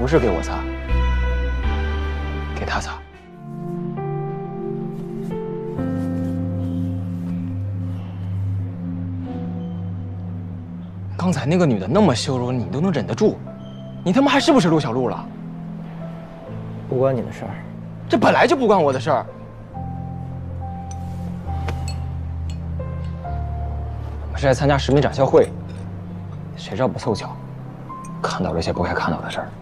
不是给我擦，给他擦。刚才那个女的那么羞辱你，你都能忍得住，你他妈还是不是陆小璐了？ 不关你的事儿。 这本来就不关我的事儿。我们是来参加食品展销会，谁知道不凑巧，看到了一些不该看到的事儿。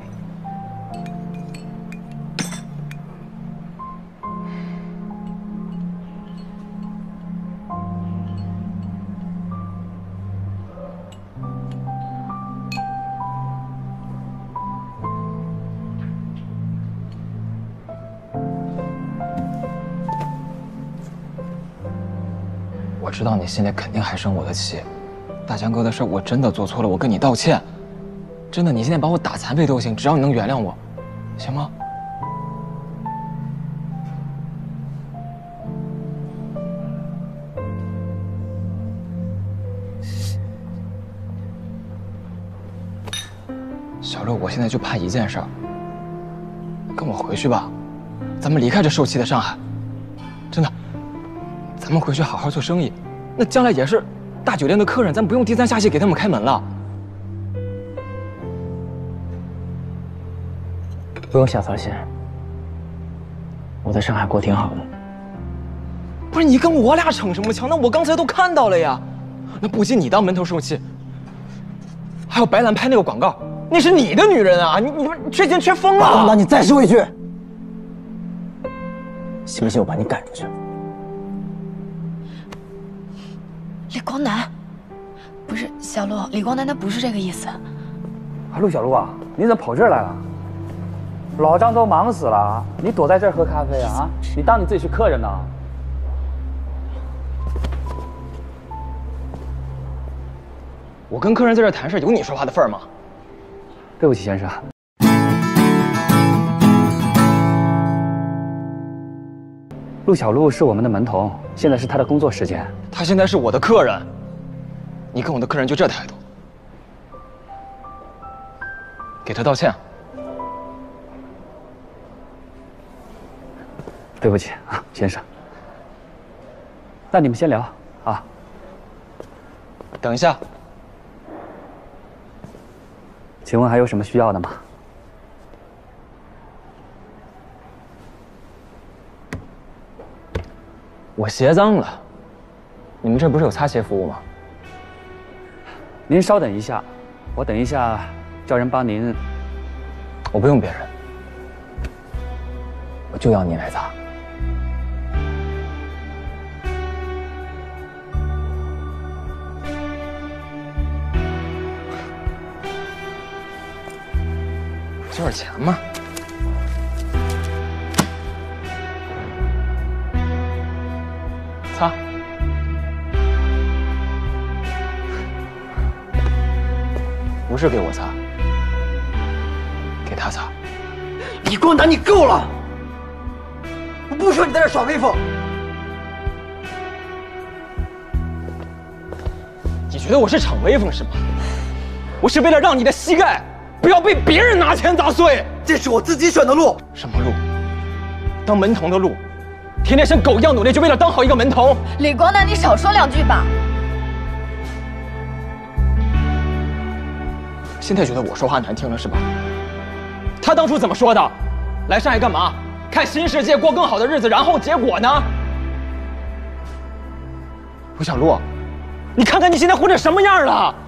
我知道你现在肯定还生我的气，大江哥的事我真的做错了，我跟你道歉。真的，你现在把我打残废都行，只要你能原谅我，行吗？小六，我现在就怕一件事儿，跟我回去吧，咱们离开这受气的上海，真的。 咱们回去好好做生意，那将来也是大酒店的客人，咱不用低三下气给他们开门了。 不用小操心，我在上海过挺好的。 不是你跟我俩逞什么强？那我刚才都看到了呀。那不仅你当门头受气，还有白兰拍那个广告，那是你的女人啊！你缺钱缺疯了！ 老大，你再说一句，信不信我把你赶出去？ 李光南，不是小陆，李光南他不是这个意思。 陆小璐啊，你怎么跑这儿来了？老张都忙死了，你躲在这儿喝咖啡啊？你当你自己是客人呢？ 我跟客人在这谈事，有你说话的份儿吗？ 对不起，先生。陆小璐是我们的门童，现在是他的工作时间。 他现在是我的客人，你跟我的客人就这态度，给他道歉。 对不起啊，先生。那你们先聊啊。 等一下， 请问还有什么需要的吗？ 我鞋脏了。 你们这不是有擦鞋服务吗？ 您稍等一下，我等一下叫人帮您。 我不用别人，我就要你来擦。交点钱嘛。擦。 不是给我擦，给他擦。 李光南，你够了！我不说你在这耍威风。 你觉得我是逞威风是吗？我是为了让你的膝盖不要被别人拿钱砸碎。 这是我自己选的路。 什么路？当门童的路。天天像狗一样努力，就为了当好一个门童。 李光南，你少说两句吧。 现在觉得我说话难听了是吧？他当初怎么说的？来上海干嘛？看新世界，过更好的日子，然后结果呢？陆小璐，你看看你现在混成什么样了！